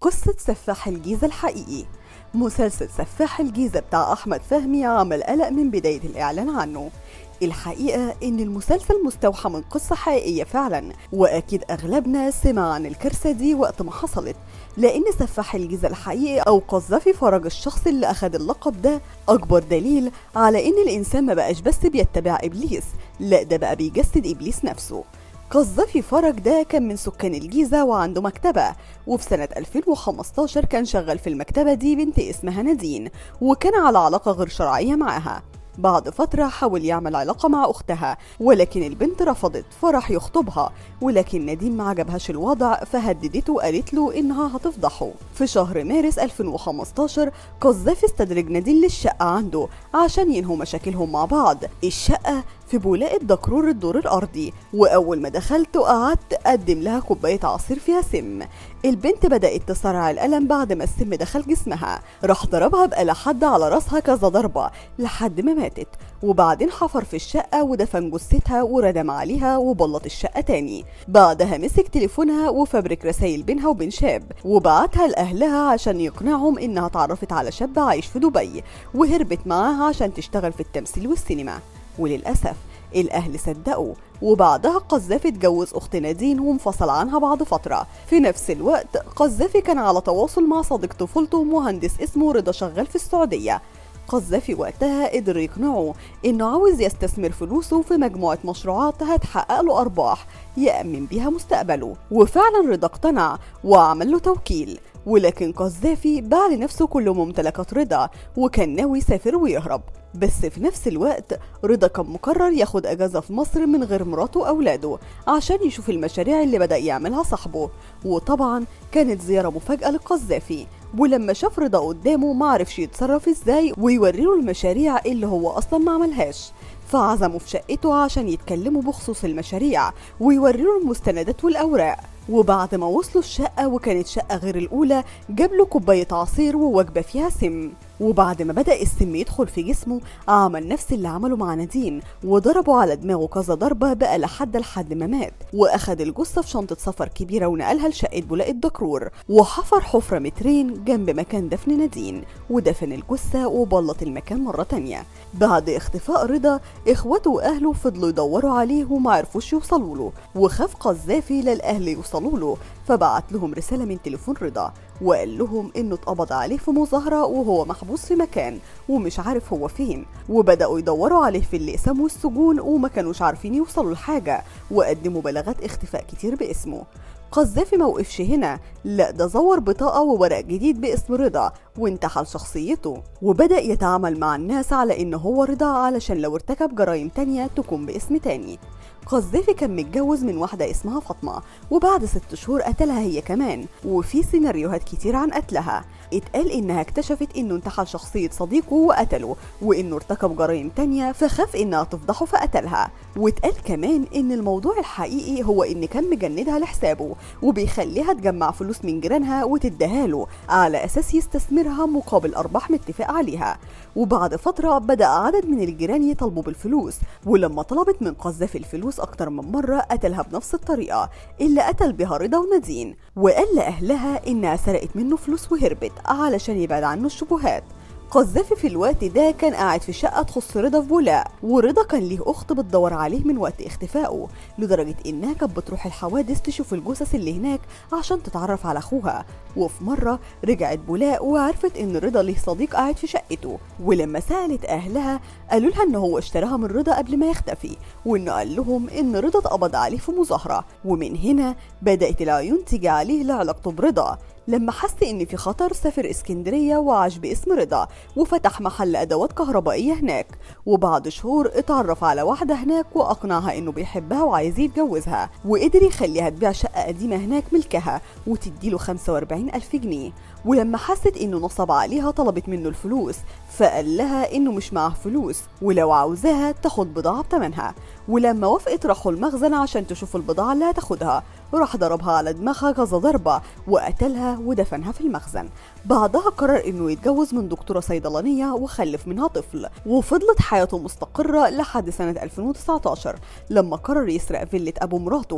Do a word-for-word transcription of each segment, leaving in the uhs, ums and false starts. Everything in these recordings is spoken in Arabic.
قصة سفاح الجيزة الحقيقي. مسلسل سفاح الجيزة بتاع أحمد فهمي عمل قلق من بداية الإعلان عنه. الحقيقة إن المسلسل مستوحى من قصة حقيقية فعلا، وأكيد أغلبنا سمع عن الكارثة دي وقت ما حصلت، لأن سفاح الجيزة الحقيقي أو قذافي فرج الشخص اللي أخد اللقب ده أكبر دليل على إن الإنسان ما بقاش بس بيتبع إبليس، لا ده بقى بيجسد إبليس نفسه. قذافي فرج ده كان من سكان الجيزة وعنده مكتبة، وفي سنة ألفين وخمستاشر كان شغال في المكتبة دي بنت اسمها نادين، وكان على علاقة غير شرعية معاها. بعد فترة حاول يعمل علاقة مع أختها، ولكن البنت رفضت فراح يخطبها، ولكن نادين ما عجبهاش الوضع فهددته وقالت له إنها هتفضحه. في شهر مارس ألفين وخمستاشر قذافي استدرج نادين للشقة عنده عشان ينهوا مشاكلهم مع بعض. الشقة في بولاق الدكرور الدور الأرضي، وأول ما دخلت وقعدت قدم لها كوباية عصير فيها سم. البنت بدأت تصارع الألم بعد ما السم دخل جسمها، راح ضربها بآلة حادة على راسها كذا ضربة لحد ما ماتت، وبعدين حفر في الشقة ودفن جثتها وردم عليها وبلط الشقة تاني. بعدها مسك تليفونها وفبرك رسايل بينها وبين شاب وبعتها لأهلها عشان يقنعهم إنها اتعرفت على شاب عايش في دبي وهربت معاها عشان تشتغل في التمثيل والسينما. وللأسف الأهل صدقوا، وبعدها قذافي اتجوز أخت نادين وانفصل عنها بعد فترة. في نفس الوقت قذافي كان على تواصل مع صديق طفولته مهندس اسمه رضا شغال في السعودية. قذافي وقتها قدر يقنعه إنه عاوز يستثمر فلوسه في مجموعة مشروعات هتحقق له أرباح يأمن بيها مستقبله، وفعلا رضا اقتنع وعمل له توكيل. ولكن قذافي باع لنفسه كل ممتلكات رضا وكان ناوي يسافر ويهرب. بس في نفس الوقت رضا كان مقرر ياخد اجازة في مصر من غير مراته واولاده عشان يشوف المشاريع اللي بدأ يعملها صاحبه، وطبعا كانت زيارة مفاجأة لقذافي. ولما شاف رضا قدامه معرفش يتصرف ازاي ويوريله المشاريع اللي هو اصلا ما عملهاش، فعزمه في شقته عشان يتكلموا بخصوص المشاريع ويوريله المستندات والاوراق. وبعد ما وصلوا الشقة وكانت شقة غير الأولى جاب له كوباية عصير ووجبة فيها سم، وبعد ما بدأ السم يدخل في جسمه عمل نفس اللي عمله مع نادين وضربه على دماغه كذا ضربة بقى لحد لحد ما مات. وأخد الجثة في شنطة سفر كبيرة ونقلها لشقة بولاق الدكرور، وحفر حفرة مترين جنب مكان دفن نادين ودفن الجثة وبلط المكان مرة تانية. بعد اختفاء رضا اخوته واهله فضلوا يدوروا عليه ومعرفوش يوصلوا له، وخاف قذافي للأهل يوصلوا له فبعت لهم رسالة من تليفون رضا وقال لهم انه اتقبض عليه في مظاهرة وهو محبوس في مكان ومش عارف هو فين، وبدأوا يدوروا عليه في الأقسام والسجون وما كانوش عارفين يوصلوا لحاجة، وقدموا بلاغات اختفاء كتير باسمه. قذافي موقفش هنا، لا ده زور بطاقة وورق جديد باسم رضا وانتحل شخصيته وبدأ يتعامل مع الناس على انه هو رضا علشان لو ارتكب جرائم تانية تكون باسم تاني. قذافي كان متجوز من واحدة اسمها فاطمة، وبعد ست شهور قتلها هي كمان، وفي سيناريوهات كتير عن قتلها. اتقال انها اكتشفت انه انتحل شخصية صديقه وقتله، وانه ارتكب جرائم تانية فخاف انها تفضحه فقتلها. واتقال كمان ان الموضوع الحقيقي هو ان كان مجندها لحسابه وبيخليها تجمع فلوس من جيرانها وتديها له على اساس يستثمرها مقابل ارباح متفق عليها. وبعد فترة بدأ عدد من الجيران يطلبوا بالفلوس، ولما طلبت من قذافي الفلوس اكتر من مرة قتلها بنفس الطريقة اللي قتل بها رضا ونادين، وقال لأهلها انها سرقت منه فلوس وهربت علشان يبعد عنه الشبهات. قذافي في الوقت ده كان قاعد في شقة تخص رضا في بولاق، ورضا كان ليه أخت بتدور عليه من وقت اختفائه، لدرجة إنها كانت بتروح الحوادث تشوف الجثث اللي هناك عشان تتعرف على أخوها. وفي مرة رجعت بولاق وعرفت إن رضا ليه صديق قاعد في شقته، ولما سألت أهلها قالوا لها إن هو اشتراها من رضا قبل ما يختفي، وإنه قال لهم إن رضا اتقبض عليه في مظاهرة. ومن هنا بدأت العيون تيجي عليه لعلاقته برضا. لما حس ان في خطر سافر اسكندرية وعاش باسم رضا وفتح محل ادوات كهربائية هناك، وبعد شهور اتعرف على واحدة هناك واقنعها انه بيحبها وعايز يتجوزها، وقدر يخليها تبيع شقة قديمة هناك ملكها وتديله خمسة واربعين الف جنيه. ولما حست انه نصب عليها طلبت منه الفلوس، فقال لها انه مش معاه فلوس ولو عاوزاها تاخد بضاعة بتمنها. ولما وافقت راحوا المخزن عشان تشوف البضاعة اللي هتاخدها، وراح ضربها على دماغها كذا ضربة وقتلها ودفنها في المخزن. بعدها قرر انه يتجوز من دكتورة صيدلانية وخلف منها طفل، وفضلت حياته مستقرة لحد سنة ألفين وتسعتاشر لما قرر يسرق فيلة ابو مراته.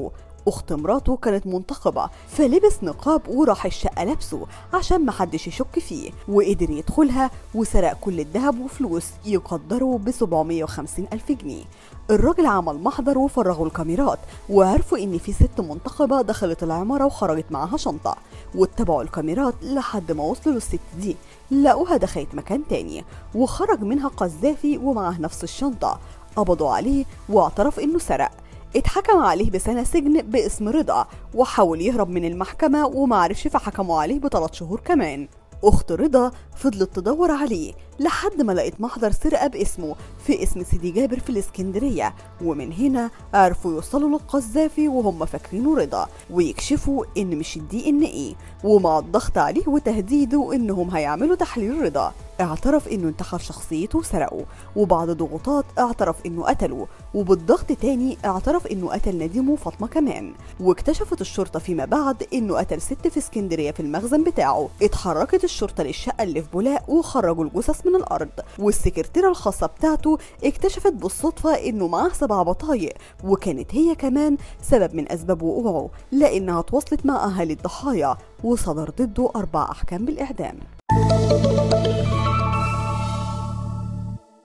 أخت مراته كانت منتقبة، فلبس نقاب وراح الشقة لابسه عشان محدش يشك فيه، وقدر يدخلها وسرق كل الذهب وفلوس يقدروا ب سبعمية وخمسين ألف جنيه. الراجل عمل محضر وفرغوا الكاميرات وعرفوا إن في ست منتقبة دخلت العمارة وخرجت معاها شنطة، واتبعوا الكاميرات لحد ما وصلوا للست دي لقوها دخلت مكان تاني وخرج منها قذافي ومعاه نفس الشنطة. قبضوا عليه واعترف إنه سرق. اتحكم عليه بسنة سجن باسم رضا، وحاول يهرب من المحكمة ومعرفش فحكموا عليه بثلاث شهور كمان. أخت رضا فضلت تدور عليه لحد ما لقيت محضر سرقة باسمه في اسم سيدي جابر في الإسكندرية، ومن هنا عرفوا يوصلوا للقذافي وهم فاكرينه رضا ويكشفوا إن مش الدي إن إيه. ومع الضغط عليه وتهديده إنهم هيعملوا تحليل رضا، اعترف إنه انتحر شخصيته وسرقه، وبعد ضغوطات اعترف إنه قتله، وبالضغط تاني اعترف إنه قتل نديم وفاطمة كمان. واكتشفت الشرطة فيما بعد إنه قتل ست في اسكندرية في المخزن بتاعه. اتحركت الشرطة للشقة اللي في بولاق وخرجوا الجثث من الأرض، والسكرتيرة الخاصة بتاعته اكتشفت بالصدفة إنه معاه سبع بطايق، وكانت هي كمان سبب من أسباب وقوعه لأنها تواصلت مع أهالي الضحايا، وصدر ضده أربع أحكام بالإعدام.